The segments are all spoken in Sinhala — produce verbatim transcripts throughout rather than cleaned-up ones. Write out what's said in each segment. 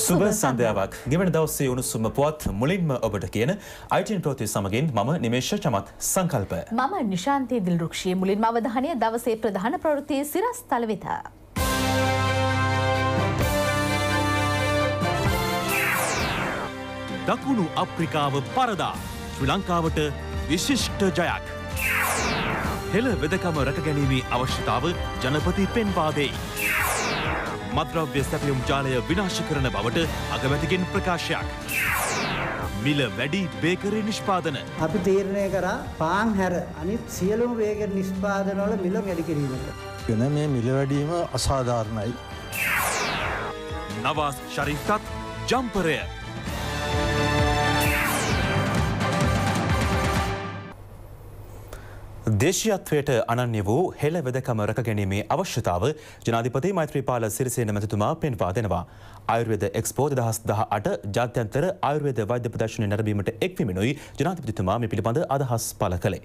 සුබ සන්ධ්‍යාවක් ගෙවන දවසේ උණුසුම පුවත් මුලින්ම ඔබට කියන අයිටීන් ප්‍රවෘත්ති සමගින් මම නිමේෂ චමත් සංකල්ප මම නිශාන්ති දිල්රුක්ෂී මුලින්ම අවධානය දවසේ ප්‍රධාන ප්‍රවෘත්ති සිරස් තල වෙත දකුණු අප්‍රිකාව පරදා ශ්‍රී ලංකාවට විශිෂ්ට ජයක් හෙළ වෙදකම රැකගැනීමේ අවශ්‍යතාව ජනපති පෙන්වා දෙයි. මද්‍රව්‍ය සැපයුම් ජාලය විනාශ කරන බවට අගමැතිගෙන් ප්‍රකාශයක්. මිල වැඩි බේකරි නිෂ්පාදන. අපි තීරණය කරා පාන් හැර අනිත් සියලුම බේකරි නිෂ්පාදන වල මිල වැඩි කිරීමට. වෙන මේ මිල වැඩිම අසාධාරණයි. නවාස් ශරීෆ්ටත් ජම්පරය. දේශීයත්වයට අනන්‍ය වූ හෙළ වෙදකම රැකගැනීමේ අවශ්‍යතාව ජනාධිපති මෛත්‍රීපාල සිරිසේන මැතිතුමා පෙන්වා දෙනවා. ආයුර්වේද එක්ස්පෝ දෙදහස් දහඅට ජාත්‍යන්තර ආයුර්වේද වෛද්‍ය ප්‍රදර්ශනය නැරඹීමට එක්වීමෙනුයි ජනාධිපතිතුමා මේ පිළිබඳ අදහස් පළ කළේ.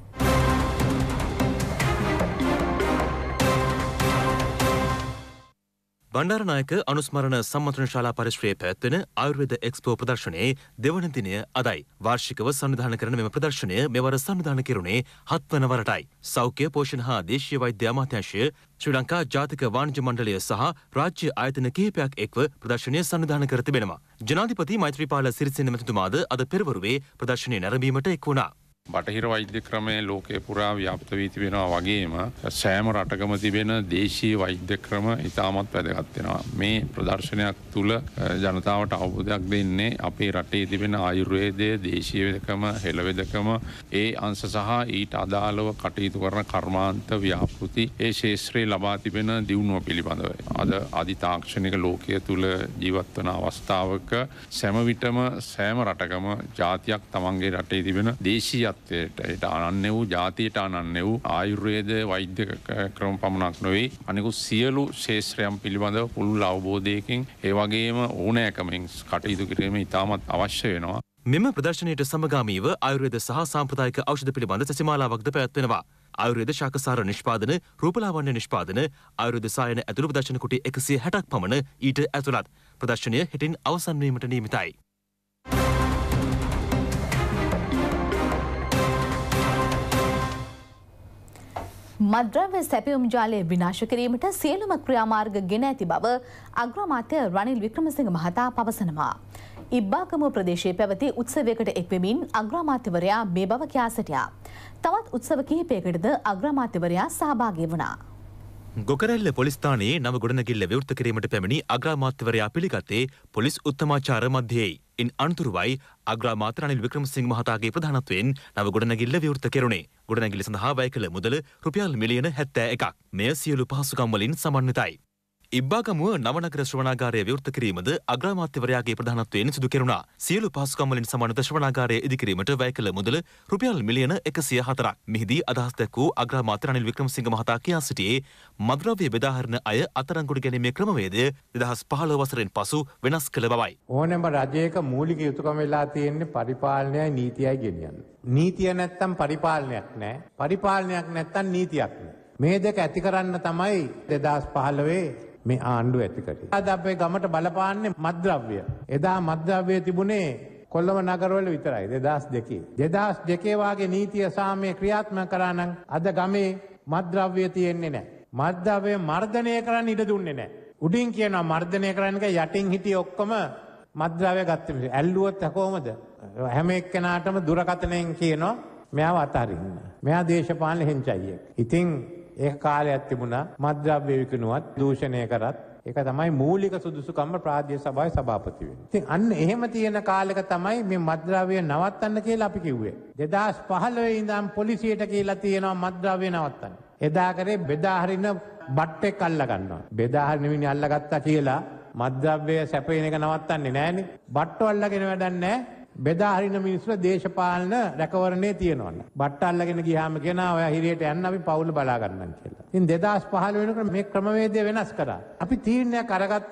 බණ්ඩාරනායක අනුස්මරණ සම්මන්ත්‍රණ ශාලා පරිශ්‍රයේ පැවැත්වෙන ආයුර්වේද එක්ස්පෝ ප්‍රදර්ශනයේ දෙවන දිනය අදයි. වාර්ෂිකව සංවිධානය කරන මෙම ප්‍රදර්ශනය මෙවර සංවිධානය කෙරුණේ හත්වන වරටයි. සෞඛ්‍ය පෝෂණ හා දේශීය වෛද්‍ය අමාත්‍යාංශය ශ්‍රී ලංකා ජාතික වාණිජ්‍ය මණ්ඩලය සහ රාජ්‍ය ආයතන කිහිපයක් එක්ව ප්‍රදර්ශනය සංවිධානය කර තිබෙනවා. ජනාධිපති මෛත්‍රීපාල සිරිසේන මැතිතුමාද අද පෙරවරුවේ ප්‍රදර්ශනය නැරඹීමට එක් වුණා. බටහිර වෛද්‍ය ක්‍රමය ලෝකේ පුරා ව්‍යාප්ත වී තිබෙනවා වගේම සෑම රටකම තිබෙන දේශීය වෛද්‍ය ක්‍රම ඉතාමත් වැදගත් වෙනවා. මේ ප්‍රදර්ශනයක් තුළ ජනතාවට අවබෝධයක් දෙන්නේ අපේ රටේ තිබෙන ආයුර්වේදය, දේශීය වෙදකම, හෙළ වෙදකම, ඒ අංශ සහ ඊට අදාළව කටයුතු කරන කර්මාන්ත ව්‍යාපෘති ඒ ශාස්ත්‍රයේ ලබා තිබෙන දියුණුව පිළිබඳව. අද අධි තාක්ෂණික ලෝකයේ තුල ජීවත් වන අවස්ථාවක සෑම විටම සෑම රටකම ජාතියක් තමන්ගේ රටේ තිබෙන දේශීය ට අනන්න වූ ජාතියට අනන්න වූ ආයුර්වේද වෛද්‍ය ක්‍රම පමණක් නොවේ අනිකුත් සියලු ශේත්‍රයන් පිළිබඳව පුළුල් අවබෝධයකින් ඒ වගේම ඕනෑකමින් කටයුතු කිරීම ඉතාමත් අවශ්‍ය වෙනවා. මෙම ප්‍රදර්ශනයට සමගාමීව ආයුර්වේද සහ සාම්ප්‍රදායික ඖෂධ පිළිබඳ සැසිමාලාවක්ද පැවැත්වෙනවා. ආයුර්වේද ශාකසාර නිෂ්පාදන, රූපලාවන්‍ය නිෂ්පාදන, ආයුර්වේද සායන ඇතුළු ප්‍රදර්ශන කුටි එකසිය හැටක් පමණ ඊට ඇතුළත්. ප්‍රදර්ශනය හෙටින් අවසන් වීමට නියමිතයි. මද්‍රව්‍ය සැපයුම් ජාලය විනාශ කිරීමට සියලුම ක්‍රියාමාර්ග ගෙන ඇති බව අග්‍රාමාත්‍ය රනිල් වික්‍රමසිංහ මහතා පවසනවා. ඉබ්බාගමුව ප්‍රදේශයේ පැවති උත්සවයකට එක්වෙමින් අග්‍රාමාත්‍යවරයා මේ බව කියා සිටියා. තවත් උත්සව කිහිපයකටද අග්‍රාමාත්‍යවරයා සහභාගී වුණා. ගොකරැල්ල පොලිස් ස්ථානයේ නව ගොඩනැගිල්ල විවෘත කිරීමට පැමිණි අග්‍රාමාත්‍යවරයා පිළිගත්තේ පොලිස් උත්තමාචාර මධ්‍යයේයි. ඉන් අනතුරුවයි අග්‍රාමාත්‍ය රනිල් වික්‍රමසිංහ මහතාගේ ප්‍රධානත්වයෙන් නව ගොඩනැගිල්ල විවෘත කෙරුණේ. ගොඩනැගිල්ල සඳහා වැය කළ මුදල රුපියල් මිලියන හැත්තෑ එකක්. මෙය සියලු පහසුකම් වලින් සමන්විතයි. ඉබ්බාගමුව නවනගර ශ්‍රවණාගාරය විවෘත කිරීමද අග්‍රාමාත්‍යවරයාගේ ප්‍රධානත්වයෙන් සිදු කෙරුණා. සියලු පහසුකම් වලින් සමන්විත ශ්‍රවණාගාරය ඉදිකිරීමට වැය කළ මුදල රුපියල් මිලියන එකසිය හතරක්. මෙහිදී අදහස් දැක්වූ අග්‍රාමාත්‍ය රනිල් වික්‍රමසිංහ මහතා කියා සිටියේ මද්‍රව්‍ය බෙදාහරින අය අත්අඩංගුවට ගැනීමේ ක්‍රමවේදය දෙදහස් පහළොව වසරෙන් පසු වෙනස් කළ බවයි. ඕනෑම රජයක මූලික යුතුකම වෙලා තියෙන්නේ පරිපාලනයයි නීතියයි ගෙනියන්න. නීතිය නැත්තම් පරිපාලනයක් නැහැ. පරිපාලනයක් නැත්තම් නීතියක් නැහැ. මේ දෙක ඇති කරන්න තමයි දෙදහස් පහළොවේ මේ ආණ්ඩුව ඇති කරේ. අද අපේ ගමට බලපාන්නේ මද්‍රව්‍ය. එදා මද්‍රව්‍ය තිබුණේ කොළඹ නගරවල විතරයි දෙදහස් දෙකේ. දෙදහස් දෙකේ වාගේ නීතිය සාමය ක්‍රියාත්මක කරා නම් අද ගමේ මද්‍රව්‍ය තියෙන්නේ නැහැ. මද්‍රව්‍ය මර්ධනය කරන්න ඉඩ දුන්නේ නැහැ. උඩින් කියනවා මර්ධනය කරන්න එක යටින් හිටිය ඔක්කොම මද්‍රව්‍ය ගත්තේ. ඇල්ලුවොත් කොහොමද? හැම එක්කෙනාටම දුරකථනයෙන් කියනවා මෙයාව අතහරින්න. මෙයා දේශපාලන හෙන්චයියෙක්. ඉතින් ඒක කාලයක් තිබුණා මද්‍රව්‍ය විකුණුවත් දූෂණය කරත් ඒක තමයි මූලික සුදුසුකම ප්‍රාදේශීය සභාවේ සභාපති වෙන්නේ. ඉතින් අන්න එහෙම තියෙන කාලෙක තමයි මේ මද්‍රව්‍ය නවත්තන්න කියලා අපි කිව්වේ. දෙදහස් පහළොවේ ඉඳන් පොලිසියට කියලා තියෙනවා මද්‍රව්‍ය නවත්තන්න. එදා කරේ බෙදා හරින බට්ටෙක් අල්ල ගන්නවා. බෙදා හරින මිනිහ අල්ලගත්තා කියලා මද්‍රව්‍ය සැපේන එක නවත්තන්නේ නැහනේ. බට්ටෝ අල්ලගෙන වැඩක් නැහැ. බෙදා හරින මිනිස්සු දේශපාලන රැකවරණේ තියෙනවනේ. බට්ට අල්ලගෙන ගියාම කියනවා ඔයා හිරියට යන්න අපි පවුල බලා ගන්නම් කියලා. ඉතින් දෙදහස් පහළොව වෙනකොට මේ ක්‍රමවේදය වෙනස් කරා. අපි තීරණයක් අරගත්තා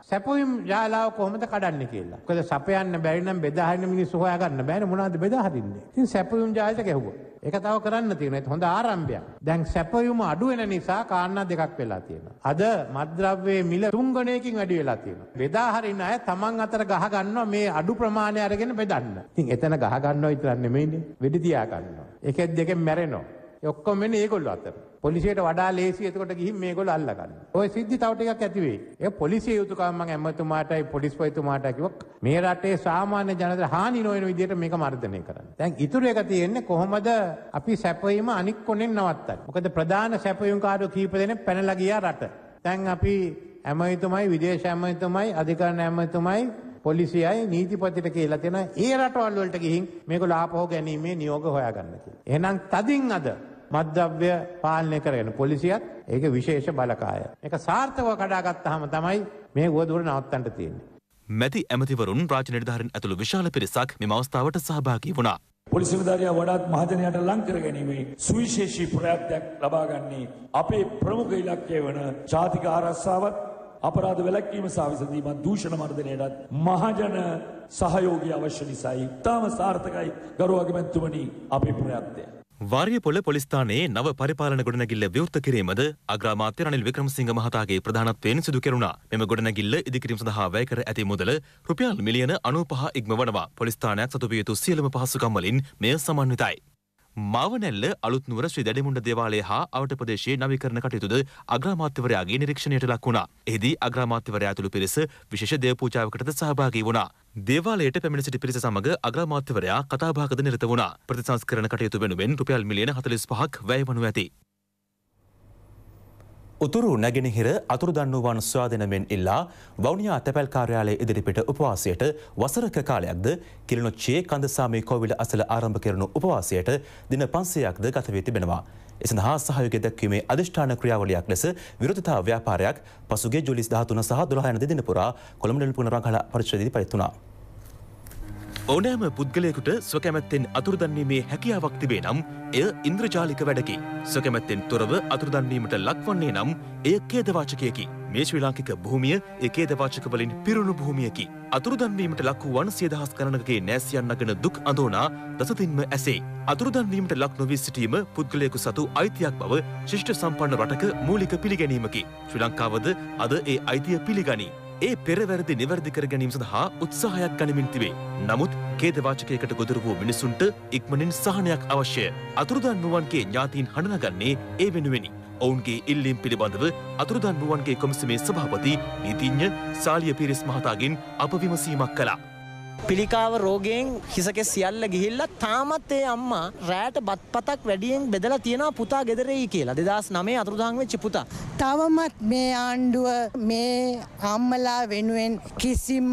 සැපයුම් ජාලාව කොහොමද කඩන්නේ කියලා. මොකද සපයන්න බැරි නම් බෙදා හරින්න මිනිස්සු හොයාගන්න බෑනේ මොනවද බෙදා හරින්නේ. ඉතින් සැපයුම් ජාලයට ගැහුවා. ඒක තව කරන්න තියෙනවා. ඒක හොඳ ආරම්භයක්. දැන් සැපයුම අඩු වෙන නිසා කාරණා දෙකක් වෙලා තියෙනවා. අද මත්ද්‍රව්‍යයේ මිල තුන් ගණයකින් වැඩි වෙලා තියෙනවා. බෙදා හරින්න අය තමන් අතර ගහ ගන්නවා මේ අඩු ප්‍රමාණය අරගෙන බෙදන්න. ඉතින් එතන ගහ ගන්නවා විතරක් නෙමෙයිනේ. වෙඩි තියා ගන්නවා. එකෙක් දෙකෙන් මැරෙනවා. ඒ ඔක්කොම වෙන්නේ ඒගොල්ලෝ අතර. පොලිසියට වඩා ලේසි එතකොට ගිහින් මේගොල්ලෝ අල්ල ගන්න. ඔය සිද්ධි තව ටිකක් ඇති වෙයි. ඒ පොලිසිය යුතුයකම මම ඇමතුමාටයි පොලිස්පතිතුමාටයි කිව්වා මේ රටේ සාමාන්‍ය ජනතාවට හානි නොවන විදිහට මේක මර්ධනය කරන්න. දැන් ඉතුරු එක තියෙන්නේ කොහොමද අපි සැපයීම අනික් කොනෙන් නවත්තන්නේ. මොකද ප්‍රධාන සැපයුම්කාරයෝ කීප දෙනෙක් පැනලා ගියා රට. දැන් අපි ඇමතුමයි විදේශ ඇමතුමයි අධිකරණ ඇමතුමයි පොලිසියයි නීතිපතිට කියලා තියෙනවා ඒ රටවල් වලට ගිහින් මේගොල්ලෝ ආපහු ගැනීමේ නියෝග හොයාගන්න කියලා. එහෙනම් තදින් අද මත්ද්‍රව්‍ය පාලනය කරගෙන පොලිසියත් ඒක විශේෂ බලකාය. මේක සාර්ථකව කඩාගත්තාම තමයි මේ උවදුර නවත්තන්න තියෙන්නේ. මැති ඇමතිවරුන් රාජ්‍ය නිලධාරීන් ඇතුළු විශාල පිරිසක් මෙම අවස්ථාවට සහභාගී වුණා. පොලිස් නිලධාරියා වඩාත් මහජනයාට ලං කර ගැනීමේ සුවිශේෂී ප්‍රයත්නයක් ලබා ගන්නේ අපේ ප්‍රමුඛ ඉලක්කය වන ජාතික ආරක්ෂාවත් අපරාධ වැළැක්වීම සහ විසඳීමත් දූෂණ මර්ධනයටත් මහජන සහයෝගය අවශ්‍ය නිසායි. තාම සාර්ථකයි ගරු අගමැතිතුමනි අපේ ප්‍රයත්නය. වාරියපොළ පොලිස් ස්ථානයේ නව පරිපාලන ගොඩනැගිල්ල විවෘත කිරීමද අග්‍රාමාත්‍ය රනිල් වික්‍රමසිංහ මහතාගේ ප්‍රධානත්වයෙන් සිදු කෙරුණා. මෙම ගොඩනැගිල්ල ඉදිකිරීම සඳහා වැය කර ඇති මුදල රුපියල් මිලියන අනූපහ ඉක්මවනවා. පොලිස් ස්ථානයක් සතු විය යුතු සියලුම පහසුකම් වලින් මෙය සමන්විතයි. මාවනැල්ල අලුත්නුවර ශ්‍රී දැඩිමුණ්ඩ දේවාලය හා අවට ප්‍රදේශයේ නවීකරණ කටයුතුද අග්‍රාමාත්‍යවරයාගේ නිරීක්ෂණයට ලක් වුණා. එහිදී අග්‍රාමාත්‍යවරයා ඇතුළු පිරිස විශේෂ දේව පූජාවකටද සහභාගී වුණා. දේවාලයට පැමිණ සිටි පිරිස සමග අග්‍රාමාත්‍යවරයා කතාබහකද නිරත වුණා. ප්‍රතිසංස්කරණ කටයුතු වෙනුවෙන් රුපියල් මිලියන හතළිස් පහක් වැය වනු ඇති. උතුරු නැගෙනහිර අතුරුදන්නුවන් ස්වාධීනයෙන් ඉල්ලා වවුනියා තැපැල් කාර්යාලයේ ඉදිරිපිට උපවාසයට වසරක කාලයක්ද කිලිනොච්චියේ කන්දසාමි කෝවිල අසල ආරම්භ කෙරුණු උපවාසයට දින පන්සියයක්ද ගත වී තිබෙනවා. ඒ සඳහා සහයෝගය දැක්වීමේ අධිෂ්ඨාන ක්‍රියාවලියක් ලෙස විරෝධතා ව්‍යාපාරයක් පසුගිය ජූලි දහතුන සහ දොළහ යන දෙදින පුරා කොළඹ නිලපුණ රංගල පරිශ්‍රයේදී පැවැත්වුණා. ඕනෑම පුද්ගලයෙකුට ස්වකැමැත්තෙන් අතුරුදන්වීමේ හැකියාවක් තිබේ නම් එය ඉන්ද්‍රජාලික වැඩකි. ස්වකැමැත්තෙන් තොරව අතුරුදන්වීමට ලක්වන්නේ නම් එය ඛේදවාචකයකි. මේ ශ්‍රී ලාංකික භූමිය ඒ ඛේදවාචක වලින් පිරුණු භූමියකි. අතුරුදන්වීමට ලක් වූ වනසිය දහස් ගණනකගේ නෑසියන් නගන දුක් අඳෝනා දසතින්ම ඇසේ. අතුරුදන්වීමට ලක් නොවී සිටීම පුද්ගලයෙකු සතු අයිතියක් බව ශිෂ්ට සම්පන්න රටක මූලික පිළිගැනීමකි. ශ්‍රී ලංකාවද අද ඒ අයිතිය පිළිගනී. ඒ පෙරවැරදි නිවැරදි කර ගැනීම සඳහා උත්සාහයක් ගනිමින් තිබේ. නමුත් ඛේදවාචකයකට ගොදුරු වූ මිනිසුන්ට ඉක්මනින් සහනයක් අවශ්‍යය. අතුරුදන් වූවන්ගේ ඥාතීන් හඬනගන්නේ ඒ වෙනුවෙනි. ඔවුන්ගේ ඉල්ලීම් පිළිබඳව අතුරුදන් වූවන්ගේ කොමිසමේ සභාපති නීතිඥ සාලිය පිරිස් මහතාගෙන් අප විමසීමක් කළා. පිළිකාව රෝගයෙන් හිසකෙස් සියල්ල ගිහිල්ලා තාමත් ඒ අම්මා රැට බත්පතක් වැඩියෙන් බෙදලා තියනවා පුතා ගෙදරෙයි කියලා. දෙදාස් නවය අතුරුදහන් වෙච්ච පුතා. තවමත් මේ ආණ්ඩුව මේ අම්මලා වෙනුවෙන් කිසිම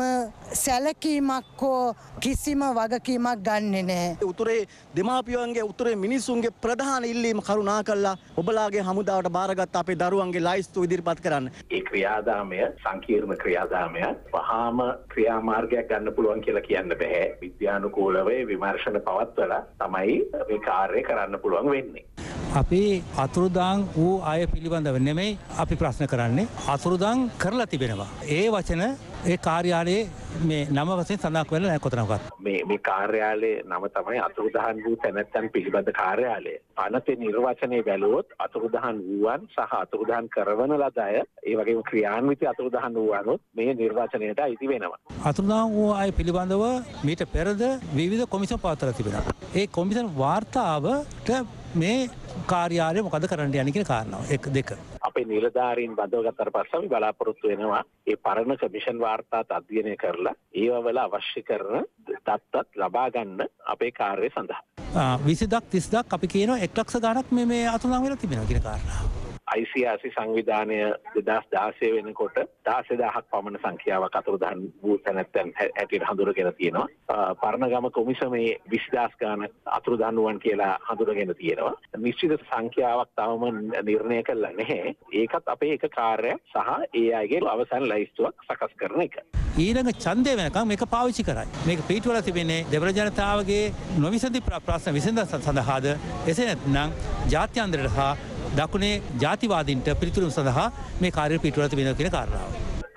සැලකීමක් හෝ කිසිම වගකීමක් ගන්නෙ නැහැ. උතුරේ දෙමාපියන්ගේ උතුරේ මිනිසුන්ගේ ප්‍රධාන ඉල්ලීම කරුණා කළා ඔබලාගේ හමුදාවට බාරගත් අපේ දරුවන්ගේ ලයිස්තු ඉදිරිපත් කරන්න. ඒ ක්‍රියාදාමය සංකීර්ණ ක්‍රියාදාමයක් වහාම ක්‍රියාමාර්ගයක් ගන්න පුළුවන් කියලා කියන්න බෑ. විද්‍යානුකූලව විමර්ශන පවත්වලා තමයි මේ කාර්යය කරන්න පුළුවන් වෙන්නේ. අපි අතුරුදාන් වූ අය පිළිබඳව නෙමෙයි අපි ප්‍රශ්න කරන්නේ අතුරුදාන් කරලා තිබෙනවා. ඒ වචන ඒ කාර්යාලයේ මේ නම වශයෙන් සඳහන් වෙලා නැහැ කොතනකවත්. මේ මේ කාර්යාලයේ නම තමයි අතුරුදහන් වූ තැනැත්තන් පිළිබඳ කාර්යාලය. අනතේ නිර්වචනයේ බැලුවොත් අතුරුදහන් වූවන් සහ අතුරුදහන් කරවන ලද අය ඒ වගේම ක්‍රියාන්විත අතුරුදහන් වූවනොත් මේ නිර්වචනයට අයිති වෙනවා. අතුරුදහන් වූ අය පිළිබඳව මීට පෙරද විවිධ කොමිසම් පවත්වලා තිබෙනවා. ඒ කොමිසම් වාර්තාවට මේ කාර්යාලය මොකද කරන්න යන්නේ කියන කාරණාව. එක දෙක. අපේ නිලධාරීන් බඳවගත්තට පස්සේ අපි බලාපොරොත්තු වෙනවා ඒ පරණ කමිෂන් වාර්තාත් අධ්‍යයනය කරලා ඒවා වල අවශ්‍ය කරන තත්ත්වත් ලබා ගන්න අපේ කාර්යය සඳහා. විසිදක් තිස්දක් අපි කියනවා එක් ලක්ෂ ගණක් මේ මේ අතුරුදහන් වෙලා තිබෙනවා කියන කාරණාව. I C R C සංවිධානය දෙදහස් දාසය වෙනකොට දාසය දහසක් පමණ සංඛ්‍යාවක් අතුරුදහන් වූ තැනැත්තන් හැටියට හඳුනගෙන තියෙනවා. පරණගම කොමිසමේ විසිදාස් ගානක් අතුරුදහන් වූවන් කියලා හඳුනගෙන තියෙනවා. නිශ්චිත සංඛ්‍යාවක් තවම නිර්ණය කළා නැහැ. ඒකත් අපේ එක කාර්යයක් සහ ඒ අයගේ අවසන් ලයිස්තුවක් සකස් කරන එක. ඊළඟ ඡන්දය වෙනකම් මේක පාවිච්චි කරයි. මේක පිටුවල තිබෙන්නේ දෙවන ජනතාවගේ නොවිසඳි ප්‍රශ්න විසඳ සඳහාද එසේ නැත්නම් ජාත්‍යන්තරයට හා දකුණේ ජාතිවාදීන්ට පිළිතුරු සඳහා මේ කාර්ය පිටුවල තිබෙනවා කියන කාරණාව.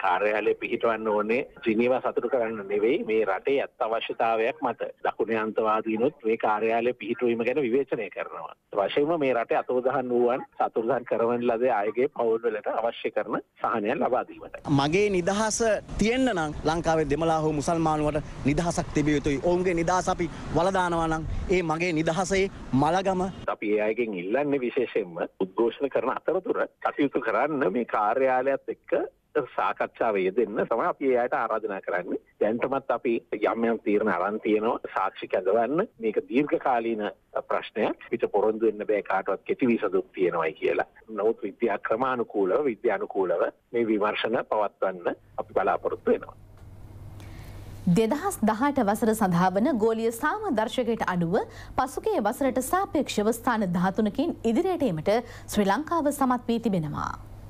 කාර්යාලය පිහිටවන්න ඕනේ ජිනීවා සතුටු කරන්න නෙවෙයි මේ රටේ අත්‍යවශ්‍යතාවයක් මත. දකුණු අන්තවාදීනොත් මේ කාර්යාලය පිහිටුවීම ගැන විවේචනය කරනවා. වශයෙන්ම මේ රටේ අතුරුදහන් වූවන් සතුරුදහන් කරවන ලද අයගේ පවුල් වලට අවශ්‍ය කරන සහනය ලබා දීමට. මගේ නිදහස තියෙන්න නම් ලංකාවේ දෙමළා හෝ මුසල්මානුවට නිදහසක් තිබිය යුතුයි. ඔවුන්ගේ නිදහස අපි වළදානවා නම් ඒ මගේ නිදහසේ මලගම අපි ඒ අයගෙන් ඉල්ලන්නේ විශේෂයෙන්ම උද්ඝෝෂණ කරන අතරතුර කටයුතු කරන්න මේ කාර්යාලයත් එක්ක සාකච්ඡාව යෙදෙන්න තමයි අපි ඒ අයට ආරාධනා කරන්නේ. දැන්ටමත් අපි යම් යම් තීරණ අරන් තියෙනවා සාක්ෂි කැඳවන්න. මේක දීර්ඝකාලීන ප්‍රශ්නයක්. පිට පොරොන්දු වෙන්න බෑ කාටවත් කෙටි විසඳුම් තියෙනවායි කියලා. නමුත් විද්‍යා ක්‍රමානුකූලව විද්‍යානුකූලව මේ විමර්ශන පවත්වන්න අපි බලාපොරොත්තු වෙනවා. දෙදහස් දහඅට වසර සඳහා වන ගෝලීය සාම දර්ශකයට අනුව පසුගිය වසරට සාපේක්ෂව ස්ථාන දහතුනකින් ඉදිරියට ඒමට ශ්‍රී ලංකාව සමත් වී තිබෙනවා.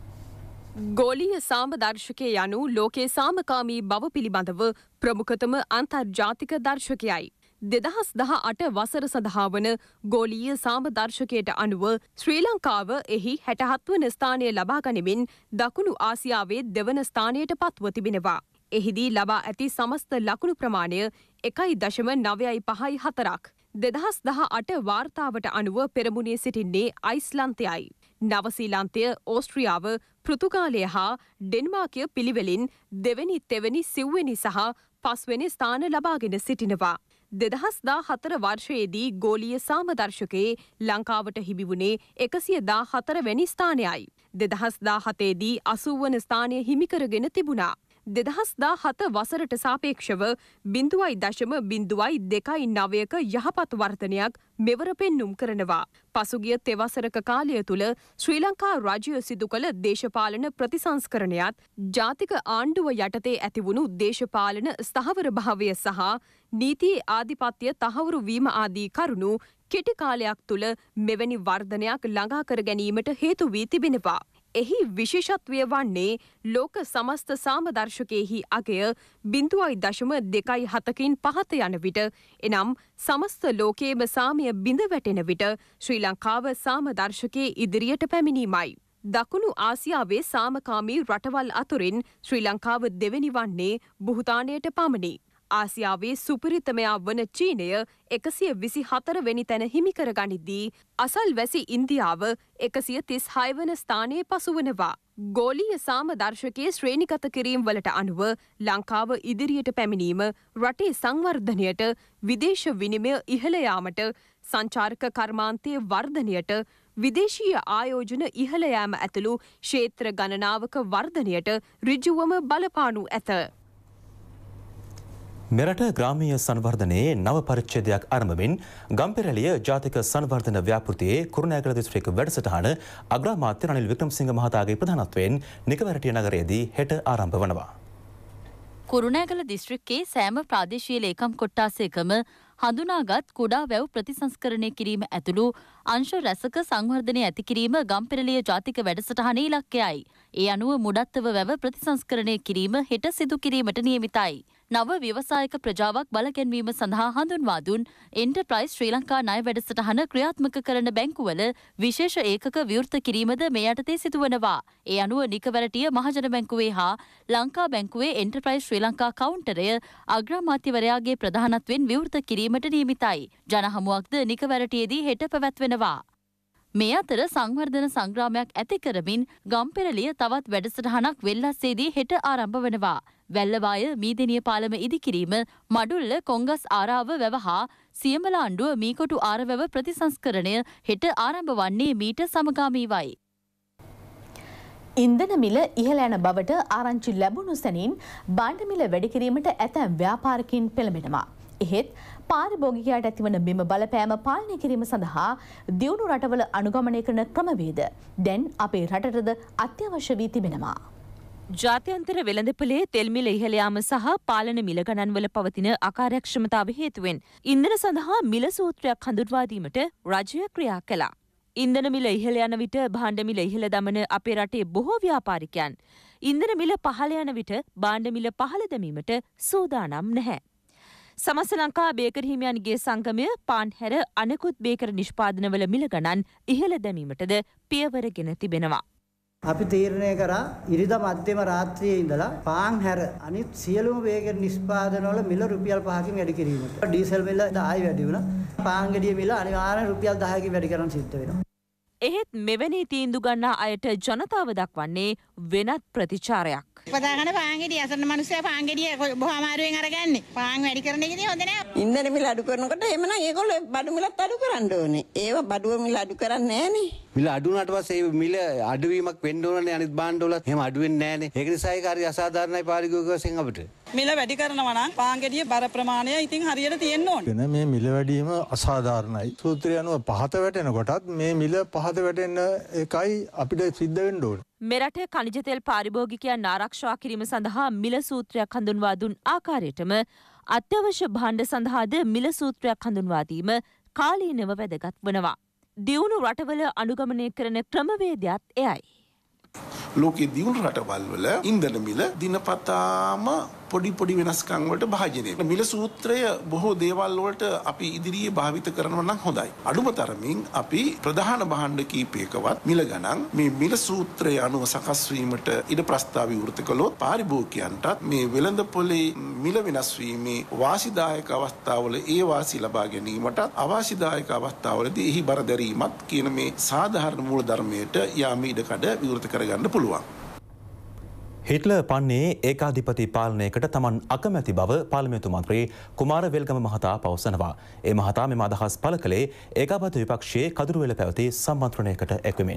ගෝලීය සාම දර්ශකය යනු ලෝකයේ සාමකාමී බව පිළිබඳව ප්‍රමුඛතම අන්තර්ජාතික දර්ශකයයි. දෙදහස් දහඅට වසර සඳහා වන ගෝලීය සාම දර්ශකයට අනුව ශ්‍රී ලංකාව එහි හැටහත් වන ස්ථානය ලබා ගනිමින් දකුණු ආසියාවේ දෙවන ස්ථානයට පත්ව තිබෙනවා. එහිදී ලබා ඇති සමස්ත ලකුණු ප්‍රමාණය එකයි දශම නවයයි පහයි හතරක්. දෙදහස් දහඅට වාර්තාවට අනුව පෙරමුණේ සිටින්නේ අයිස්ලන්තයයි. නවසීලන්තය, ඕස්ට්‍රියාව, පෘතුගාලය හා ඩෙන්මාර්කය පිළිවෙලින් දෙවැනි, තෙවැනි, සිව්වෙනි සහ පස්වෙනි ස්ථාන ලබාගෙන සිටිනවා. දෙදහස් දාහතර වර්ෂයේදී ගෝලීය සාමදර්ශකයේ ලංකාවට හිමිවුණේ එකසිය දාහතර වැනි ස්ථානයයි. දෙදහස් දාහතේදී අසූ වන ස්ථානය හිමිකරගෙන තිබුණා. දෙදහස් දාහත වසරට සාපේක්ෂව බිඳුවයි දශම බිඳුවයි දෙකයි නවයක යහපත් වර්ධනයක් මෙවර පෙන්නුම් කරනවා. පසුගිය තෙවසරක කාලය තුළ ශ්‍රී ලංකා රජය සිදු කළ දේශපාලන ප්‍රතිසංස්කරණයත් ජාතික ආණ්ඩුව යටතේ ඇතිවුණු දේශපාලන ස්ථාවර භාවය සහ නීතියේ ආධිපත්‍ය තහවුරු වීම ආදී කරුණු කෙටි කාලයක් තුළ මෙවැනි වර්ධනයක් ළඟා කර ගැනීමට හේතු වී තිබෙනවා. එහි විශේෂත්වය වන්නේ ලෝක සමස්ත සාමදර්ශකයෙහි අගය බිඳුවයි දශම දෙකයි හතකින් පහත යන විට එනම් සමස්ත ලෝකයේම සාමය බිඳ වැටෙන විට ශ්‍රී ලංකාව සාමදර්ශකයේ ඉදිරියට පැමිණීමයි. දකුණු ආසියාවේ සාමකාමී රටවල් අතුරින් ශ්‍රී ලංකාව දෙවෙනි වන්නේ බුහුතානයට පමණි. ආසියාවේ සුපිරිතමයා වන චීනය එකසිය විසි හතර වෙනි තැන හිමිකර ගනිද්දී අසල්වැසි ඉන්දියාව එකසිය තිස් හය වන ස්ථානයේ පසුවනවා. ගෝලීය සාමදර්ශකයේ ශ්‍රේණිගත කිරීම් වලට අනුව ලංකාව ඉදිරියට පැමිණීම රටේ සංවර්ධනයට, විදේශ විනිමය ඉහළ යාමට, සංචාරක කර්මාන්තයේ වර්ධනයට, විදේශීය ආයෝජන ඉහළ යාම ඇතුළු ක්ෂේත්‍ර ගණනාවක වර්ධනයට ඍජුවම බලපානු ඇත. මෙරට ග්‍රාමීය සංවර්ධනයේ නව පරිච්ඡේදයක් ආරම්භමින් ගම්පෙරළිය ජාතික සංවර්ධන ව්‍යාපෘතියේ කුරුණෑගල දිස්ත්‍රික්ක වැඩසටහන අග්‍රාමාත්‍ය රනිල් වික්‍රමසිංහ මහතාගේ ප්‍රධානත්වයෙන් නිකවැරටිය නගරයේදී හෙට ආරම්භ වනවා. කුරුණෑගල දිස්ත්‍රික්කයේ සෑම ප්‍රාදේශීය ලේකම් කොට්ටාසයකම හඳුනාගත් කුඩා වැව් ප්‍රතිසංස්කරණය කිරීම ඇතුළු අංශ රැසක සංවර්ධනය ඇති කිරීම ගම්පෙරළිය ජාතික වැඩසටහනේ ඉලක්කයයි. ඒ අනුව මුඩත්තව වැව ප්‍රතිසංස්කරණය කිරීම හෙට සිදු කිරීමට නියමිතයි. නව ව්‍යවසායක ප්‍රජාවක් බලගැන්වීම සඳහා හඳුන්වා දුන් එන්ටර්ප්‍රයිස් ශ්‍රී ලංකා ණය වැඩසටහන ක්‍රියාත්මක කරන බැංකුවල විශේෂ ඒකක විවෘත කිරීමද මේ යටතේ සිදුවනවා. ඒ අනුව නිකවැරටිය මහජන බැංකුවේ හා ලංකා බැංකුවේ එන්ටර්ප්‍රයිස් ශ්‍රී ලංකා කවුන්ටරය අග්‍රාමාත්‍යවරයාගේ ප්‍රධානත්වයෙන් විවෘත කිරීමට නියමිතයි. ජනහමුවක්ද නිකවැරටියේදී හෙට පැවැත්වෙනවා. මේ අතර සංවර්ධන සංග්‍රාමයක් ඇති කරමින් ගම්පෙරළිය තවත් වැඩසටහනක් වෙල්ලස්සේදී හෙට ආරම්භ වනවා. වැල්ලවාය මීදෙනිය පාලම ඉදිකිරීම, මඩුල්ල කොංගස් ආරාව වැව හා සියමලාණ්ඩුව මීකොටු ආරවැව ප්‍රතිසංස්කරණය හෙට ආරම්භ වන්නේ මීට සමගාමීවයි. ඉන්ධන මිල ඉහළ යන බවට ආරංචි ලැබුණු සැනින් භාණ්ඩ මිල වැඩි කිරීමට ඇතැම් ව්‍යාපාරිකින් පෙළඹෙනවා. එහෙත් පාරිභෝගිකයාට ඇතිවන මෙම බලපෑම පාලනය කිරීම සඳහා දියුණු රටවල අනුගමනය කරන ක්‍රමවේද දැන් අපේ රටටද අත්‍යවශ්‍ය වී තිබෙනවා. ජාත්‍යන්තර වෙළඳපොලේ තෙල් මිල ඉහළ යාම සහ පාලන මිල ගණන්වල පවතින අකාර්යක්ෂමතාව හේතුවෙන් ඉන්ධන සඳහා මිල සූත්‍රයක් හඳුන්වා දීමට රජය ක්‍රියා කළා. ඉන්ධන මිල ඉහළ යන විට භාණ්ඩ මිල ඉහළ දමන අපේ රටේ බොහෝ ව්‍යාපාරිකයන් ඉන්ධන මිල පහළ යන විට භාණ්ඩ මිල පහළ දැමීමට සූදානම් නැහැ. සමස්ත ලංකා බේකර් හිමියන්ගේ සංගමය පාන් හැර අනෙකුත් බේකර නිෂ්පාදනවල මිල ගණන් ඉහළ දැමීමටද පියවරගෙන තිබෙනවා. අපි තීරණය කරා ඉරිදා මධ්‍යම රාත්‍රියේ ඉඳලා පාන් හැර අනිත් සියලුම වේග නිෂ්පාදනවල මිල රුපියල් පහකින් වැඩි කිරීමට. ඩීසල් මිල ආයෙ වැඩි වුණා. පාන් ගෙඩිය මිල අනිවාර්යෙන් රුපියල් දහයකින් වැඩි කරන්න සිද්ධ වෙනවා. එහෙත් මෙවැනි තීන්දුව ගන්නා අයට ජනතාව දක්වන්නේ වෙනත් ප්‍රතිචාරයක්. පදාගන්න පාන් ගෙඩිය අසරණ මිනිස්සයා පාන් ගෙඩිය බොහොම අමාරුවෙන් අරගන්නේ. පාන් වැඩි කරන එකදී හොඳ නෑ. ඉන්ධන මිල අඩු කරනකොට එහෙමනම් ඒගොල්ලෝ බඩු මිලත් අඩු කරන්න ඕනේ. ඒව බඩුව මිල අඩු කරන්නේ නෑනේ. මිල අඩු වුණාට පස්සේ ඒ මිල අඩුවීමක් වෙන්න ඕනනේ අනිත් භාණ්ඩවල. එහෙම අඩු වෙන්නේ නෑනේ. ඒක නිසා ඒක හරි අසාධාරණයි පාරිභෝගික වශයෙන් අපිට. මිල වැඩි කරනවා නම් පාන් ගෙඩිය බර ප්‍රමාණය ඉතින් හරියට තියෙන්න ඕනේ. මේ මිල වැඩිම අසාධාරණයි. සූත්‍රය අනුව පහත වැටෙනකොටත් මේ මිල පහත වැටෙන්න එකයි අපිට සිද්ධ වෙන්න ඕනේ. මෙරට khනිජ තෙල් පාරිභෝගිකයන් ආරක්ෂා කිරීම සඳහා මිල සූත්‍රයක් හඳුන්වා දුන් ආකාරයටම අත්‍යවශ්‍ය භාණ්ඩ සඳහාද මිල සූත්‍රයක් හඳුන්වා දීම කාලීනව වැදගත් වනවා. දියුණු රටවල අනුගමනය කරන ක්‍රමවේදයත් එයයි. ලෝකයේ දියුණු රටවල් වල ඉන්ධන මිල දිනපතාම පොඩි පොඩි වෙනස්කම් වලට භාජනය. මිල සූත්‍රය බොහෝ දේවල් වලට අපි ඉදිරියේ භාවිත කරනවා නම් හොඳයි. අඩුම තරමින් අපි ප්‍රධාන භාණ්ඩ කීපයකවත් මිල ගණන් මේ මිල සූත්‍රය අනුව සකස් වීමට ඉඩ ප්‍රස්තාව විවෘත කළොත් පාරිභෝගිකයන්ටත් මේ වෙළඳපොලේ මිල වෙනස් වීමේ වාසිදායක අවස්ථාවල ඒ වාසි ලබා ගැනීමට අවාසිදායක අවස්ථාවලදී එහි බර දැරීමත් කියන මේ සාධාරණ මූල ධර්මයට යාම ඉඩකඩ විවෘත කරගන්න පුළුවන්. හිට්ලර් පන්නේ ඒකාධිපති පාලනයකට තමන් අකමැති බව පාර්ලිමේන්තු මන්ත්‍රී කුමාර වෙල්ගම මහතා පවසනවා. ඒ මහතා මෙම අදහස් පළ කළේ ඒකාබද්ධ විපක්ෂයේ කදුරුවෙල පැවති සම්මන්ත්‍රණයකට එක්වෙමින්.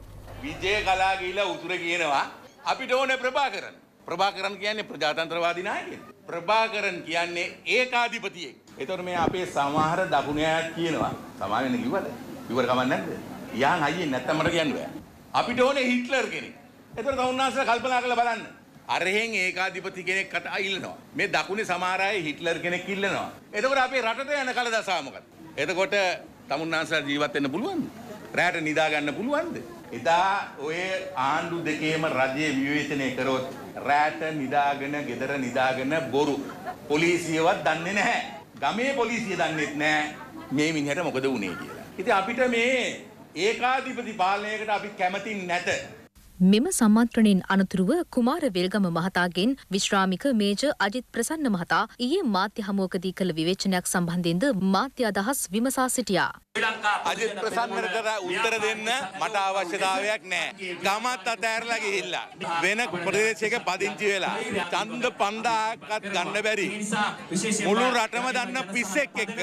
විජය කලා ගිහිලා උතුර කියනවා අපිට ඕනේ ප්‍රභාකරන්. ප්‍රභාකරන් කියන්නේ ප්‍රජාතන්ත්‍රවාදී නායකයෙක්. ප්‍රභාකරන් කියන්නේ ඒකාධිපතියෙක්. ඒතකොට මේ අපේ සමහර දකුණයාත් කියනවා සමාවෙන්න කිව්වද? කිව්වට කමක් නැද්ද? යන් අයියේ නැත්තම් මට කියන්න බෑ. අපිට ඕනේ හිට්ලර් කෙනෙක්. එතකොට තමුන්නාසලා කල්පනා කරලා බලන්න. අරහෙන් ඒකාධිපති කෙනෙක් කතා ඉල්ලනවා. මේ දකුණේ සමහර අය හිට්ලර් කෙනෙක් ඉල්ලනවා. එතකොට අපේ රටට යන කලදසා මොකද? එතකොට තමුන්නාසලා ජීවත් වෙන්න පුළුවන්ද? රැට නිදා ගන්න පුළුවන්ද? එදා ඔය ආණ්ඩු දෙකේම රජයේ විවේචනය කරොත් රැට නිදාගෙන ගෙදර නිදාගෙන බොරු පොලිසියවත් දන්නේ නැහැ. ගමේ පොලිසිය දන්නේත් නැහැ මේ මිනිහට මොකද වුනේ කියලා. ඉතින් අපිට මේ ඒකාධිපති පාලනයකට අපි කැමති නැත. මෙම සම්මන්ත්‍රණයෙන් අනතුරුව කුමාර වෙල්ගම මහතාගෙන් විශ්‍රාමික මේජර් අජිත් ප්‍රසන්න මහතා ඊයේ මාධ්‍ය හමුවකදී කළ විවේචනයක් සම්බන්ධයෙන්ද මාධ්‍ය අදහස් විමසා සිටියා. අජිත් ප්‍රසන්නට උත්තර දෙන්න මට අවශ්‍යතාවයක් නැහැ. ගමත් අතෑරලා ගිහිල්ලා වෙන ප්‍රදේශයක පදිංචි වෙලා ඡන්ද පන්දායක්වත් ගන්න බැරි මුළු රටම දන්න පිස්සෙක් එක්ක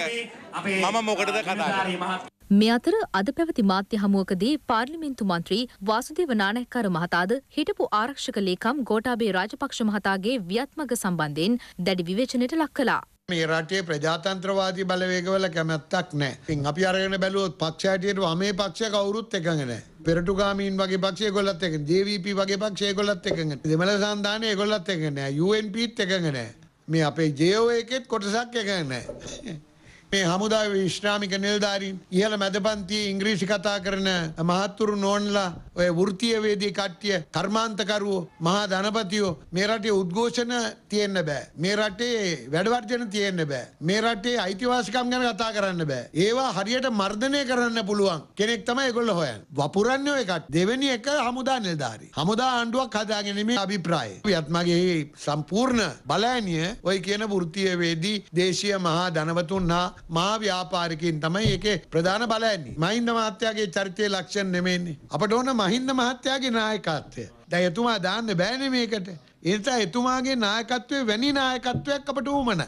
මම මොකටද කතා කරන්නේ? මේ අතර අද පැවති මාධ්‍ය හමුවකදී පාර්ලිමේන්තු මන්ත්‍රී වාසුදේව නානායක්කාර මහතාද හිටපු ආරක්ෂක ලේකම් ගෝඨාභය රාජපක්ෂ මහතාගේ වියත්මග සම්බන්ධයෙන් දැඩි විවේචනයට ලක් කළා. මේ රටේ ප්‍රජාතන්ත්‍රවාදී බලවේගවල කැමැත්තක් නැහැ. ඉතින් අපි අරගෙන බැලුවොත් පක්ෂ හැටියට වමේ පක්ෂය කවුරුත් එකඟ නැහැ. පෙරටුගාමීන් වගේ පක්ෂය ඒගොල්ලත් එකඟ. ජේ වී පී වගේ පක්ෂය ඒගොල්ලත් එකඟ. දෙමළ සන්ධානය ඒගොල්ලත් එකඟ නැහැ. යූ එන් පීත් එකඟ නැහැ. මේ අපේ ජේ ඕ එකෙත් කොටසක් එකඟ නැහැ. මේ හමුදාවේ විශ්‍රාමික නිලධාරීන් ඉහළ මැදපන්තියේ ඉංග්‍රීසි කතා කරන මහත්තුරු නෝන්ලා ඔය වෘත්තීය වේදී කට්ටිය කර්මාන්තකරුවෝ මහා ධනපතියෝ මේ රටේ උද්ඝෝෂණ තියෙන්න බෑ. මේ රටේ වැඩවර්ජන තියෙන්න බෑ. මේ රටේ අයිතිවාසිකම් ගැන කතා කරන්න බෑ. ඒවා හරියට මර්ධනය කරන්න පුළුවන් කෙනෙක් තමයි ඒගොල්ලෝ හොයන්නේ. වපුරන්නේ ඔය කට. දෙවෙනි එක හමුදා නිලධාරී. හමුදා ආණ්ඩුවක් හදාගැනීමේ අභිප්‍රායය. යත්මගේ සම්පූර්ණ බලෑනිය ඔය කියන වෘත්තීය වේදී දේශීය මහා ධනවතුන් හා මහා ව්‍යාපාරිකයින් තමයි ඒකේ ප්‍රධාන බලයන්නේ. මහින්ද මහත්තයාගේ චරිතයේ ලක්ෂණ නෙමෙන්නේ. අපට ඕන මහින්ද මහත්තයාගේ නායකත්වය. දැන් එතුමා දාන්න බෑනේ මේකට. ඒ නිසා එතුමාගේ නායකත්වයේ වැනි නායකත්වයක් අපට උවමනයි.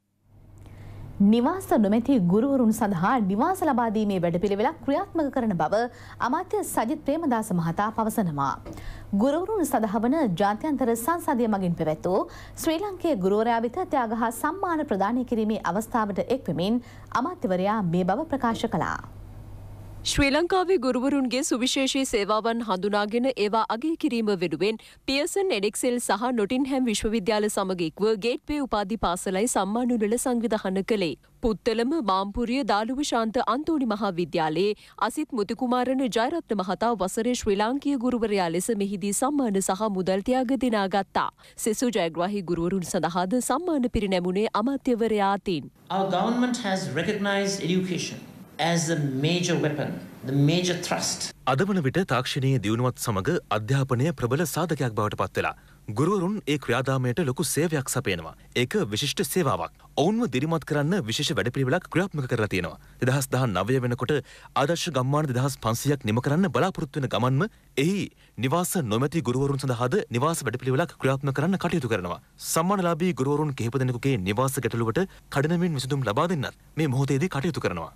නිවාස නොමැති ගුරුවරුන් සඳහා නිවාස ලබා දීමේ වැඩපිළිවෙලක් ක්‍රියාත්මක කරන බව අමාත්‍ය සජිත් ප්‍රේමදාස මහතා පවසනවා. ගුරුවරුන් සඳහා වන ජාත්‍යන්තර සංසදය මගින් පැවැත්වූ ශ්‍රී ලංකේ ගුරුවරයා වෙත ත්‍යාග හා සම්මාන ප්‍රදානය කිරීමේ අවස්ථාවට එක්වෙමින් අමාත්‍යවරයා මේ බව ප්‍රකාශ කළා. ශ්‍රී ලංකාවේ ගුරුවරුන්ගේ සුවිශේෂී සේවාවන් හඳුනාගෙන ඒවා අගය කිරීම වෙනුවෙන් පියර්සන් එඩෙක්සෙල් සහ නොටින්හැම් විශ්වවිද්‍යාල සමග එක්ව ගේට්වේ උපාධි පාසලයි සම්මානුලල සංවිධානය කළේ. පුත්තලම මාම්පුරිය දාළුව ශාන්ත අන්තෝනි මහාවිද්‍යාලයේ අසිත් මුතුකුමාරන ජයරත්න මහතා වසරේ ශ්‍රී ලාංකීය ගුරුවරයා ලෙස මෙහිදී සම්මාන සහ මුදල් ත්‍යාග දිනාගත්තා. සෙසු ජයග්‍රාහී ගුරුවරුන් සඳහාද සම්මාන පිරිනැමුණේ අමාත්‍යවරයා අතින්. Our government has recognized education as a major weapon the major thrust. අද වන විට තාක්ෂණයේ දියුණුවත් සමග අධ්‍යාපනය ප්‍රබල සාධකයක් බවට පත් වෙලා ගුරුවරුන් ඒ ක්‍රියාදාමයට ලොකු සේවයක් සපයනවා. ඒක විශිෂ්ට සේවාවක්. ඔවුන්ව දිරිමත් කරන්න විශේෂ වැඩපිළිවෙලක් ක්‍රියාත්මක කරලා තියෙනවා. දෙදහස් දහනවය වෙනකොට ආදර්ශ ගම්මාන දෙදහස් පන්සියයක් නිම කරන්න බලාපොරොත්තු වෙන ගමන්ම එහි නිවාස නොමැති ගුරුවරුන් සඳහාද නිවාස වැඩපිළිවෙලක් ක්‍රියාත්මක කරන්න කටයුතු කරනවා. සම්මානලාභී ගුරුවරුන් කිහිප දෙනෙකුගේ නිවාස ගැටලුවට කඩිනමින් විසඳුම් ලබා දෙන්නත් මේ මොහොතේදී කටයුතු කරනවා.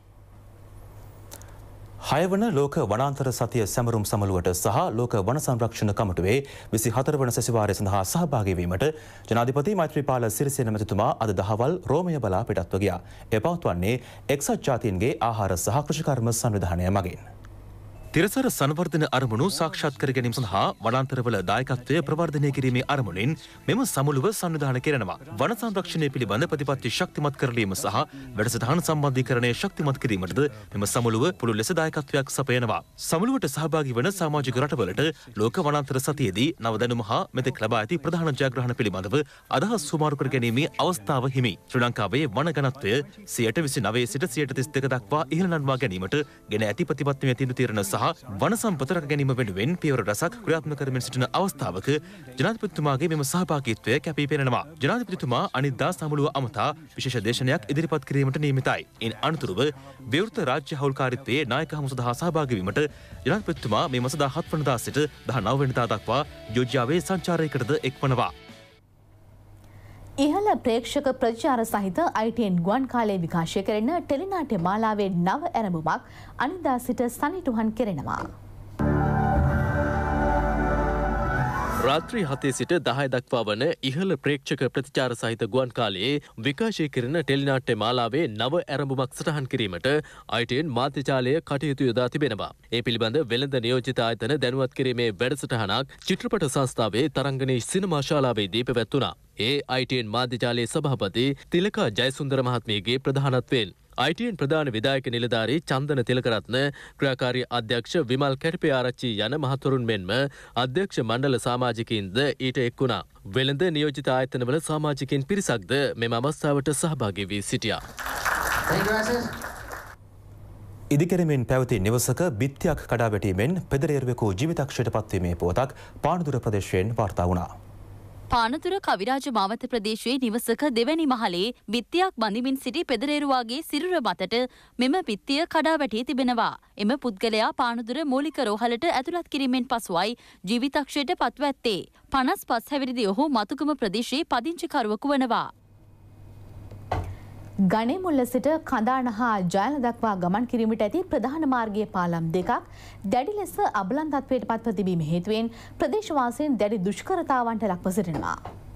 හයවන ලෝක වනාන්තර සතිය සැමරුම් සමළුවට සහ ලෝක වන සංරක්ෂණ කමිටුවේ විසි හතර වන සැසිවාරය සඳහා සහභාගී වීමට ජනාධිපති මෛත්‍රීපාල සිරිසේන මැතිතුමා අද දහවල් රෝමය බලා පිටත්ව ගියා. එය පවත්වන්නේ එක්සත් ජාතීන්ගේ ආහාර සහ කෘෂිකර්ම සංවිධානය මගින්. තිරසර සංවර්ධන අරමුණු සාක්ෂාත් කර ගැනීම සඳහා වනාන්තරවල දායකත්වය ප්‍රවර්ධනය කිරීමේ අරමුණින් මෙම සමුළුව සංවිධානය කරනවා. වන සංරක්ෂණය පිළිබඳ ප්‍රතිපත්ති ශක්තිමත් කරලීම සහ වැඩසටහන් සම්බන්ධීකරණය ශක්තිමත් කිරීමටද මෙම සමුළුව පුළුල් ලෙස දායකත්වයක් සපයනවා. සමුළුවට සහභාගී වන සමාජික රටවලට ලෝක වනාන්තර සතියේදී නව දැනුම හා මෙතෙක් ලබා ඇති ප්‍රධාන ජයග්‍රහණ පිළිබඳව අදහස් සුමාරු කර ගැනීමේ අවස්ථාව හිමි. ශ්‍රී ලංකාවේ වන ඝනත්වය සියයට විසි නවය සිට සියයට තිස් දෙක දක්වා ඉහළ නංවා ගැනීමට ගෙන ඇති ප්‍රතිපත්තිමය තීන්දුව తీරන සහ වන සම්පත රැක ගැනීම වෙනුවෙන් පියවර රසක් ක්‍රියාත්මක කරමින් සිටින අවස්ථාවක ජනාධිපතිතුමාගේ මෙම සහභාගීත්වය කැපී පෙනෙනවා. ජනාධිපතිතුමා අනිද්දා සමුළුව අමතා විශේෂ දේශනයක් ඉදිරිපත් කිරීමට නියමිතයි. ඉන් අනතුරුව විවෘත රාජ්‍ය හවුල්කාරීත්වයේ නායක හමු සඳහා සහභාගී වීමට ජනාධිපතිතුමා මේ මාස දහහත් වනදා සිට දහනව වෙනිදා දක්වා ජෝර්ජියාවේ සංචාරයකටද එක්වනවා. ඉහළ ප්‍රේක්ෂක ප්‍රතිචාර සහිත අයි ටී එන් ගුවන් කාලය විකාශය කරන ටෙලිනාට්‍ය මාලාවේ නව ඇරඹුමක් අනිදා සිට සනිටුහන් කෙරෙනවා. රාත්‍රී හතේ සිට දහය දක්වා වන ඉහළ ප්‍රේක්ෂක ප්‍රතිචාර සහිත ගුවන් කාලයේ විකාශය කරන ටෙලිනාට්‍ය මාලාවේ නව ඇරඹුමක් සටහන් කිරීමට අයි ටී එන් මාධ්‍යජාලය කටයුතු යොදා තිබෙනවා. ඒ පිළිබඳ වෙළඳ නියෝජිත ආයතන දැනුවත් කිරීමේ වැඩසටහනක් චිත්‍රපට සංස්ථාවේ තරංගනී සිනමා ශාලාවේදී පැවැත්වුණා. ඒ අයි ටී එන් මාධ්‍යජාලයේ සභාපති තිලකා ජයසුන්දර මහත්මියගේ ප්‍රධානත්වයෙන් අයි ටී එන් ප්‍රධාන විධායක නිලධාරී චන්දන තිලකරත්න, ක්‍රියාකාරී අධ්‍යක්ෂ විමල් කැටපේ ආරච්චි යන මහතුරුන් මෙන්ම අධ්‍යක්ෂ මණ්ඩල සමාජිකයින්ද ඊට එක් වුණා. වෙළඳ නියෝජිත ආයතනවල සමාජිකයින් පිරිසක්ද මෙම අවස්ථාවට සහභාගී වී සිටියා. ඉදිකරමින් පැවති නිවසක බිත්තියක් කඩා වැටීමෙන් පෙදරේරුවෙකු ජීවිතක්ෂයට පත්වීමේ පුවතක් පානදුර ප්‍රදේශයෙන් වාර්තා වුණා. පානදුර කවිරාජ මාවත ප්‍රදේශයේ නිවසක දෙවැනි මහලේ බිත්තියක් බඳිමින් සිටි පෙදරේරුවාගේ සිරුර මතට මෙම බිත්තිය කඩා වැටී තිබෙනවා. එම පුද්ගලයා පානදුර මූලික රෝහලට ඇතුළත් කිරීමෙන් පසුවයි ජීවිතක්ෂයට පත්ව ඇත්තේ. පනස් පස් හැවිරිදි ඔහු මතුගම ප්‍රදේශයේ පදිංචිකරුවෙකු වනවා. ගණේමුල්ල සිට කඳාන හා ජයල දක්වා ගමන් කිරීමට ඇති ප්‍රධාන මාර්ගයේ පාලම් දෙකක් දැඩි ලෙස අබලන් තත්වයට පත්ව තිබීම හේතුවෙන් ප්‍රදේශවාසීන් දැඩි දුෂ්කරතාවන්ට ලක්ව සිටිනවා.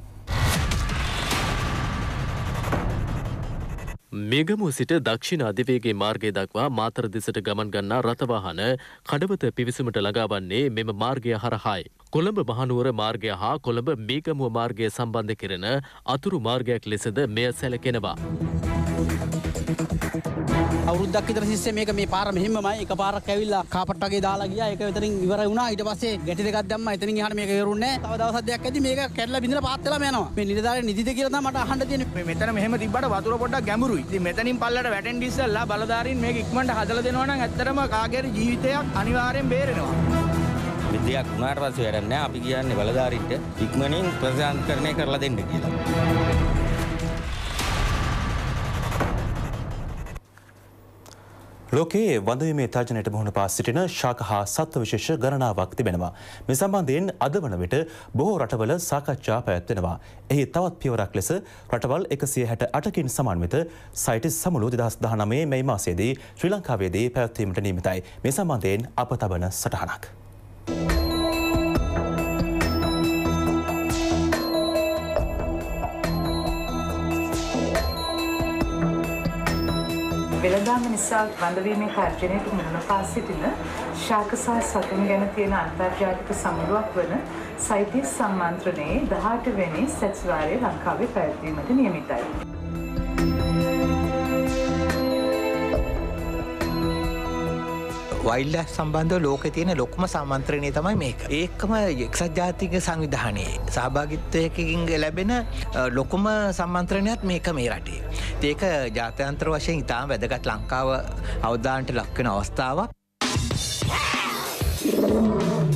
මේගමුව සිට දක්ෂිණ අධිවේගේ මාර්ගය දක්වා මාතර දෙසට ගමන් ගන්නා රථවාහන කඩවත පිවිසුමට ලඟාවන්නේ මෙම මාර්ගය හරහායි. කොළඹ මහනුවර මාර්ගය හා කොළඹ මේගමුව මාර්ගය සම්බන්ධ කෙරෙන අතුරු මාර්ගයක් ලෙසද මෙය සැලකෙනවා. අවුරුද්දක් විතර තිස්සේ මේක මේ පාර මෙහෙමමයි එක පාරක් ඇවිල්ලා කාපට් වගේ දාලා ගියා. ඒක විතරින් ඉවර වුණා. ඊට පස්සේ ගැටි දෙකක් දැම්මා. එතනින් එහාට මේක ඉවරුන්නේ නැහැ. තව දවස් දෙකක් ඇද්දි මේක කැඩලා බිඳලා පාත් වෙලාම යනවා. මේ නිලධාරිය නිදිද කියලා තමයි මට අහන්න තියෙන්නේ. මෙතන මෙහෙම තිබ්බට වතුර පොඩ්ඩක් ගැඹුරුයි. ඉතින් මෙතනින් පල්ලට වැටෙන්න ඉස්සෙල්ලා බලධාරීන් මේක ඉක්මනට හදලා දෙනවා නම් ඇත්තටම කාගේ හරි ජීවිතයක් අනිවාර්යෙන් බේරෙනවා. විද්‍යාවක් වුණාට පස්සේ වැඩක් නැහැ. අපි කියන්නේ බලධාරීන්ට ඉක්මනින් ප්‍රතිසංස්කරණය කරලා දෙන්න කියලා. ලෝකයේ වඳවීමේ තර්ජනයට මුහුණ පා සිටින ශාක හා සත්ව විශේෂ ගණනාවක් තිබෙනවා. මේ සම්බන්ධයෙන් අද වන විට බොහෝ රටවල සාකච්ඡා පැවැත්වෙනවා. එහි තවත් පියවරක් ලෙස රටවල් එකසිය හැට අටකින් සමන්විත සයිටිස් සමුළු දෙදහස් දහනවය මැයි මාසයේදී ශ්‍රී ලංකාවේදී පැවැත්වීමට නියමිතයි. මේ සම්බන්ධයෙන් අප තබන සටහනක්. වෙළඳාම නිසා වඳවීමේ තර්ජනයට මුහුණ පා සිටින ශාක සහ සතුන් ගැන තියෙන අන්තර්ජාතික සමුළුවක් වන සයිටිස් සම්මන්ත්‍රණයේ දහඅට වෙනි සැසිවාරය ලංකාවේ පැවැත්වීමට නියමිතයි. වයිල්ඩ්ලයිෆ් සම්බන්ධව ලෝකේ තියෙන ලොකුම සම්මන්ත්‍රණය තමයි මේක. ඒකම එක්සත් ජාතික සංවිධානයේ සහභාගීත්වයකින් ලැබෙන ලොකුම සම්මන්ත්‍රණයක් මේක මේ රටේ. ඒක ජාත්‍යන්තර වශයෙන් ඉතාම වැදගත් ලංකාව අවධානයට ලක් වෙන අවස්ථාවක්.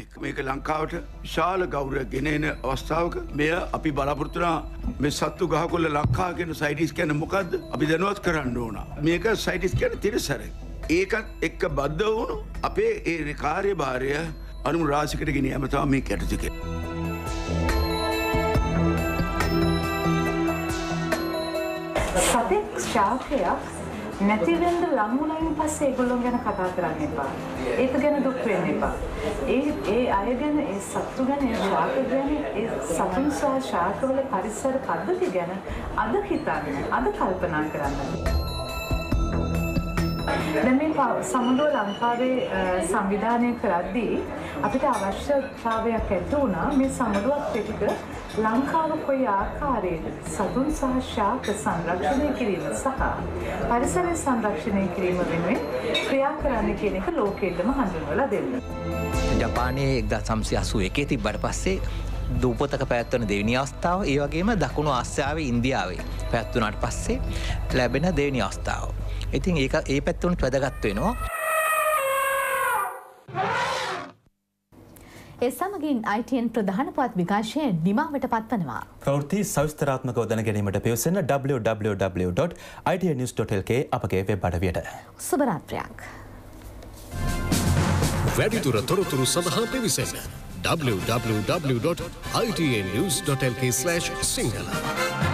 මේක ලංකාවට විශාල ගෞරවයක් ගෙන එන අවස්ථාවක මෙය අපි බලාපොරොත්තු වෙනා මේ සත්තු ගහකොල්ල ලංකාව කියන සයිටිස් කියන්නේ මොකද්ද? අපි දැනුවත් කරන්න ඕන. මේක සයිටිස් කියන්නේ තිරසරෙක්. ඒකත් එක්ක බද්ධ වුණු අපේ ඒ කාර්යභාරය අනුම රාශිකට ගෙන යාම තමයි මේ කැටතික. සතෙක් ශාකයක් නැතිවෙන්න ලං වුණායින් පස්සේ ඒගොල්ලොන් ගැන කතා කරන්න එපා. ඒක ගැන දුක් වෙන්න එපා. ඒ ඒ අය ගැන ඒ සත්තු ගැන ඒ ශාක ගැන ඒ සතුන් සහ ශාකවල පරිසර පද්ධති ගැන අද හිතන්න, අද කල්පනා කරන්න. දැන් මේ සමුදුව ලංකාවේ සංවිධානය කරද්දී අපිට අවශ්‍යතාවයක් ඇති වුණා මේ සමුදුවත් එක්ක ලංකාව කොයි ආකාරයේද සතුන් සහ ශාක සංරක්ෂණය කිරීම සහ පරිසරය සංරක්ෂණය කිරීම වෙනුවෙන් ක්‍රියා කරන්න කියන එක ලෝකෙටම හඳුන්වලා දෙන්න. ජපානයේ එක්දා සම්සිය අසූ එකේ තිබ්බට පස්සේ දූපතක පැවැත්වන දෙවෙනි අවස්ථාව, ඒ වගේම දකුණු ආසියාවේ ඉන්දියාවේ පැවැත්වුණාට පස්සේ ලැබෙන දෙවෙනි අවස්ථාව. ඉතින් ඒක ඒ පැත්තට වැදගත් වෙනවා. ඒ සමගින් I T N ප්‍රධාන පුවත් විකාශය නිමාවට පත්වනවා. ප්‍රවෘත්ති සවිස්තරාත්මකව දැන ගැනීමට පිවිසෙන w w w dot i t n news dot l k අපගේ වෙබ් අඩවියට. සුබ රාත්‍රියක්. වැඩිදුර තොරතුරු සඳහා පිවිසෙන w w w dot i t n news dot l k slash sinhala